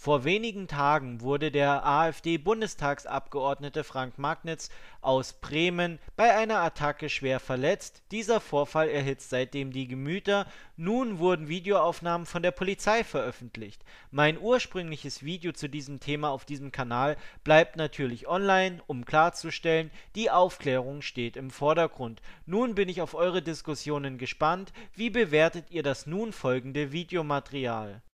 Vor wenigen Tagen wurde der AfD-Bundestagsabgeordnete Frank Magnitz aus Bremen bei einer Attacke schwer verletzt. Dieser Vorfall erhitzt seitdem die Gemüter. Nun wurden Videoaufnahmen von der Polizei veröffentlicht. Mein ursprüngliches Video zu diesem Thema auf diesem Kanal bleibt natürlich online, um klarzustellen, die Aufklärung steht im Vordergrund. Nun bin ich auf eure Diskussionen gespannt. Wie bewertet ihr das nun folgende Videomaterial?